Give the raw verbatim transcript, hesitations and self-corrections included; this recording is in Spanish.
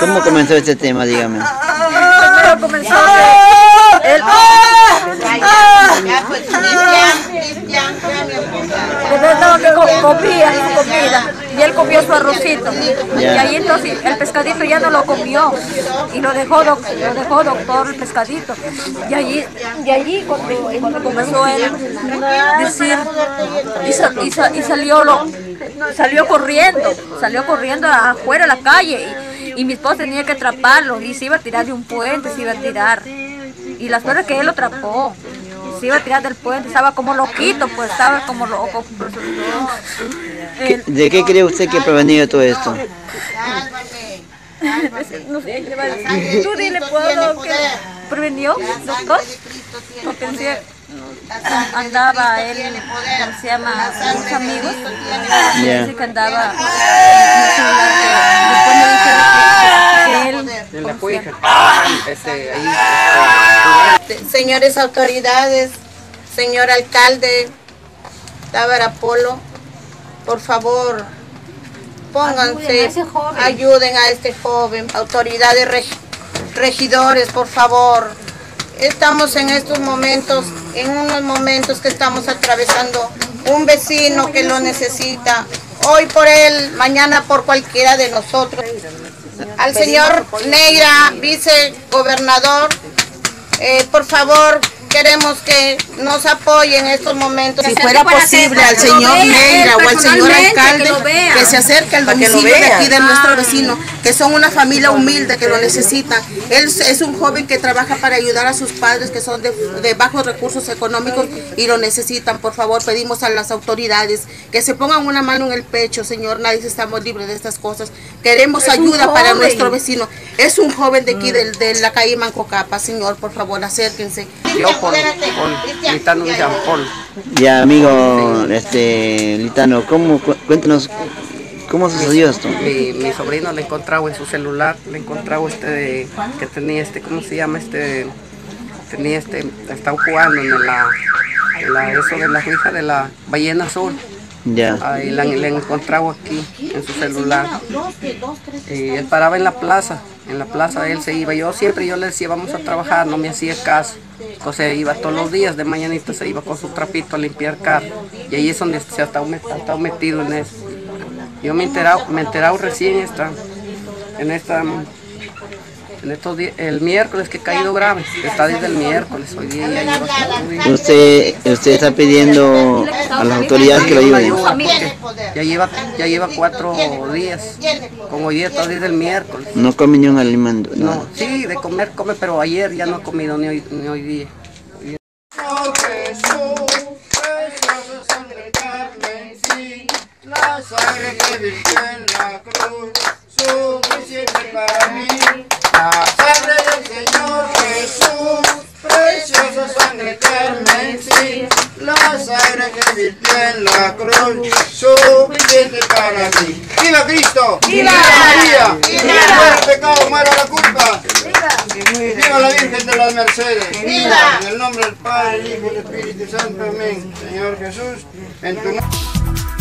¿Cómo comenzó este tema, dígame? Primero comenzó que él... Le daba que comía su comida y él comió su arrocito. Y ahí entonces el pescadito ya no lo comió y lo dejó, lo dejó doctor el pescadito. Y allí, y allí cuando, cuando comenzó él a decir, y, sa, y, sa, y salió, lo, salió corriendo, salió corriendo afuera a la calle. Y, y mi esposa tenía que atraparlo y se iba a tirar de un puente, se iba a tirar. Y la suerte que él lo atrapó. Se iba a tirar del puente, estaba como loquito, pues estaba como loco. ¿De qué cree usted que ha prevenido todo esto? No sé, ¿qué va a decir? Tú dile, ¿puedo que prevenió, doctor? Porque decía, andaba él, ¿cómo se llama? Sus amigos. Yeah. Dice que andaba en el celular, que después me dijeron que él... En la cuija. Este, ahí, este... Señores autoridades, señor alcalde Tábara Polo, por favor, pónganse, ayuden a este joven, autoridades reg regidores, por favor. Estamos en estos momentos, en unos momentos que estamos atravesando un vecino que lo necesita, hoy por él, mañana por cualquiera de nosotros. Al señor Neira, vicegobernador, eh, por favor, queremos que nos apoye en estos momentos. Si fuera posible al señor Neira o al señor alcalde que, que se acerque al domicilio de aquí de nuestro vecino, que son una familia humilde que lo necesitan. Él es un joven que trabaja para ayudar a sus padres que son de, de bajos recursos económicos y lo necesitan. Por favor, pedimos a las autoridades que se pongan una mano en el pecho, señor. Nadie estamos libres de estas cosas. Queremos ayuda para nuestro vecino. Es un joven de aquí de, de la calle Mancocapa, señor. Por favor, acérquense. Yo por, por Litano de Jean Paul. Ya, amigo, este, Litano, ¿cómo, cuéntanos, cómo sucedió esto? Mi, mi sobrino le encontraba en su celular, le encontraba este, de, que tenía este, ¿cómo se llama? Este, tenía este, estaba jugando en la, en la eso de la hija de la ballena azul. Ya. Ahí le, le encontraba aquí, en su celular. Y él paraba en la plaza, en la plaza él se iba. Yo siempre yo le decía, vamos a trabajar, no me hacía caso. Entonces iba todos los días, de mañanita se iba con su trapito a limpiar carro. Y ahí es donde se ha estado, ha estado metido en eso. Yo me he enterado, me he enterado recién esta, en esta, en estos días, el miércoles que ha caído grave. Está desde el miércoles, hoy día ya lleva cuatro días. Usted, usted está pidiendo a las autoridades que lo ayuden. Ya lleva, ya lleva cuatro días, como hoy día está desde el miércoles. No come ni un alimento. No, no sí, de comer come, pero ayer ya no ha comido ni hoy, ni hoy día. Oh Jesús, preciosa sangre Carmen, sí, la sangre que virtió en la cruz, suficiente para mí. La sangre del Señor Jesús, preciosa sangre Carmen, sí, la sangre que virtió en la cruz, suficiente para mí. ¡Viva Cristo! ¡Viva María! ¡Viva el pecado, muera la culpa! ¡Viva la Virgen de las Mercedes! ¡Viva! En el nombre del Padre, el Hijo y el Espíritu Santo, amén. Señor Jesús, en tu nombre.